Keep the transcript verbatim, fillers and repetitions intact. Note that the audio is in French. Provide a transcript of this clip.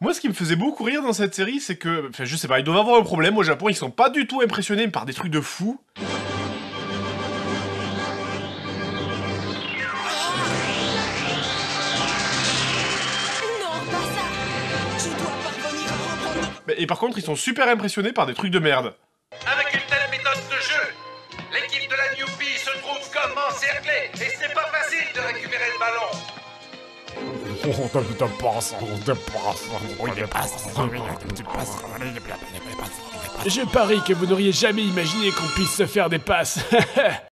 Moi, ce qui me faisait beaucoup rire dans cette série, c'est que... Enfin, je sais pas, ils doivent avoir un problème au Japon, ils sont pas du tout impressionnés par des trucs de fou. Non, pas ça. Je dois parvenir à reprendre... Et par contre, ils sont super impressionnés par des trucs de merde. Avec une telle méthode de jeu, l'équipe de la Newbie se trouve comme encerclée et c'est pas facile de récupérer le ballon. Je parie que vous n'auriez jamais imaginé qu'on puisse se faire des passes.